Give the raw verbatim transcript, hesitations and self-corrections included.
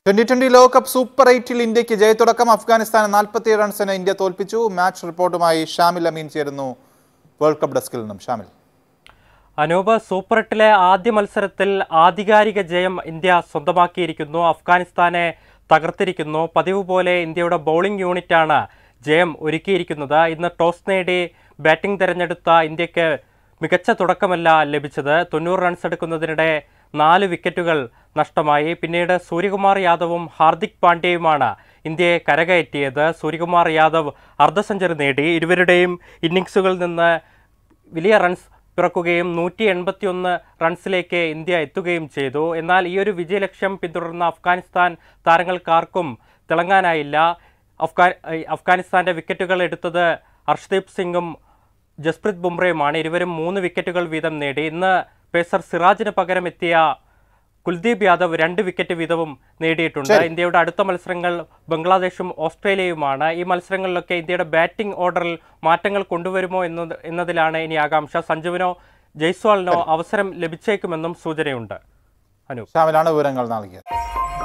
Twenty twenty ലോകകപ്പ് super എയ്റ്റിൽ ഇന്ത്യക്ക് ജയത്തുടക്കം. അഫ്ഗാനിസ്ഥാനെ നാൽപ്പത്തിയേഴ് റൺസിന് ഇന്ത്യ തോൽപ്പിച്ചു. മാച്ച് റിപ്പോർട്ടുമായി ഷാമിൽ അമീൻ ചേരുന്നു വേൾഡ് കപ്പ് ഡെസ്കിൽ നിന്നും. ഷാമിൽ. അനൂപ്, സൂപ്പർ എട്ടിലെ ആദ്യ മത്സരത്തിൽ ആധികാരിക ജയം ഇന്ത്യ സ്വന്തമാക്കിയിരിക്കുന്നു. അഫ്ഗാനിസ്ഥാനെ തകർത്തിരിക്കുന്നു. പതിവ് പോലെ ഇന്ത്യയുടെ ബൗളിംഗ് യൂണിറ്റാണ് ജയം ഒരുക്കിയിരിക്കുന്നത്. ഇന്ന് ടോസ് നേടി ബാറ്റിംഗ് തിരഞ്ഞെടുത്ത ഇന്ത്യക്ക് മികച്ച തുടക്കമല്ല ലഭിച്ചത്. തൊണ്ണൂറ് റൺസ് എടുക്കുന്നതിനിടെ നാല് വിക്കറ്റുകൾ നഷ്ടമായി. പിന്നീട് സൂര്യകുമാർ യാദവും ഹാർദിക് പാണ്ഡ്യയുമാണ് ഇന്ത്യയെ കരകയറ്റിയത്. സൂര്യകുമാർ യാദവ് അർദ്ധ സെഞ്ചുറി നേടി. ഇരുവരുടെയും ഇന്നിംഗ്സുകളിൽ നിന്ന് വലിയ റൺസ് പിറക്കുകയും നൂറ്റി എൺപത്തി ഒന്ന് റൺസിലേക്ക് ഇന്ത്യ എത്തുകയും ചെയ്തു. എന്നാൽ ഈ ഒരു വിജയലക്ഷ്യം പിന്തുടർന്ന അഫ്ഗാനിസ്ഥാൻ താരങ്ങൾക്കാർക്കും തിളങ്ങാനായില്ല. അഫ്ഗാൻ അഫ്ഗാനിസ്ഥാന്റെ വിക്കറ്റുകൾ എടുത്തത് ഹർഷ്ദീപ് സിംഗും ജസ്പ്രീത് ബുംറയുമാണ്. ഇരുവരും മൂന്ന് വിക്കറ്റുകൾ വീതം നേടി. ഇന്ന് പേസർ സിറാജിന് പകരം എത്തിയ കുൽദീപ് യാദവ് രണ്ട് വിക്കറ്റ് വീതവും നേടിയിട്ടുണ്ട്. ഇന്ത്യയുടെ അടുത്ത മത്സരങ്ങൾ ബംഗ്ലാദേശും ഓസ്ട്രേലിയയുമാണ്. ഈ മത്സരങ്ങളിലൊക്കെ ഇന്ത്യയുടെ ബാറ്റിംഗ് ഓർഡറിൽ മാറ്റങ്ങൾ കൊണ്ടുവരുമോ എന്നത് എന്നതിലാണ് ഇനി ആകാംക്ഷ. സഞ്ജുവിനോ ജയ്സ്വാളിനോ അവസരം ലഭിച്ചേക്കുമെന്നും സൂചനയുണ്ട്. അനു, വിവരങ്ങൾ നൽകിയത്.